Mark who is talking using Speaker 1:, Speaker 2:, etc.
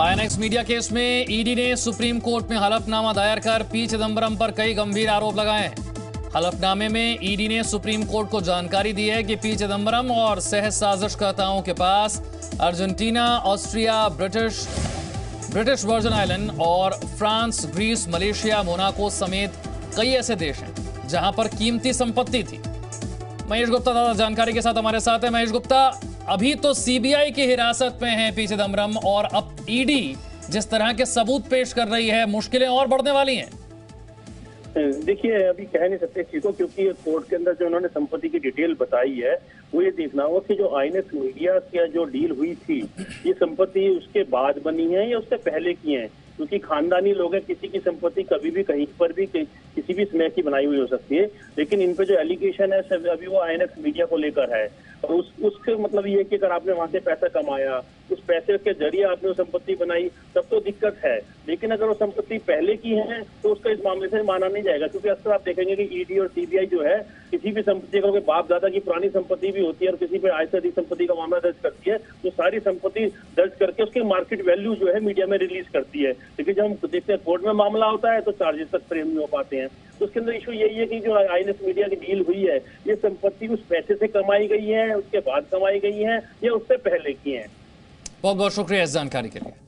Speaker 1: INX media case में ED ने supreme court में हलफनामा दायर कर पी चिदम्बरम पर कई गंभीर आरोप लगाए हैं। हलफनामे में ईडी ने सुप्रीम कोर्ट को जानकारी दी है कि पी चिदम्बरम और सह साजिशकर्ताओं के पास Argentina, Austria, British Virgin island और फ्रांस, ग्रीस, मलेशिया, मोनाको समेत कई ऐसे देश हैं जहां पर कीमती संपत्ति थी। महेश गुप्ता दादा जानकारी के साथ हमारे साथ है। महेश गुप्ता, अभी तो सीबीआई की हिरासत में है पी चिदम्बरम और अब ईडी जिस तरह के सबूत पेश कर रही है, मुश्किलें और बढ़ने वाली हैं।
Speaker 2: देखिए, अभी कह नहीं सकते चीजों, क्योंकि कोर्ट के अंदर जो उन्होंने संपत्ति की डिटेल बताई है वो ये देखना होगा कि जो INX मीडिया की जो डील हुई थी, ये संपत्ति उसके बाद बनी है या उससे पहले की है। क्योंकि खानदानी लोग हैं, किसी की संपत्ति कभी भी कहीं पर भी किसी भी समय की बनाई हुई हो सकती है, लेकिन इन पे जो एलिगेशन है अभी वो INX मीडिया को लेकर है। और उसके मतलब ये कि अगर आपने वहां से पैसा कमाया, उस पैसे के जरिए आपने वो संपत्ति बनाई, तब तो दिक्कत है। लेकिन अगर वो संपत्ति पहले की है तो उसका इस मामले से माना नहीं जाएगा, क्योंकि अक्सर आप देखेंगे कि ईडी और सीबीआई जो है किसी भी संपत्ति, अगर बाप दादा की पुरानी संपत्ति भी होती है और किसी पे आय से अधिक संपत्ति का मामला दर्ज करती है, तो सारी संपत्ति दर्ज करके उसकी मार्केट वैल्यू जो है मीडिया में रिलीज करती है। लेकिन जब हम देखते हैं कोर्ट में मामला होता है तो चार्जेस तक फ्रेम नहीं हो पाते हैं। तो उसके अंदर इशू यही है कि जो INX मीडिया की डील हुई है, ये संपत्ति उस पैसे से कमाई गई है, उसके बाद कमाई गई है या उससे पहले की है।
Speaker 1: बहुत बहुत शुक्रिया इस जानकारी के लिए।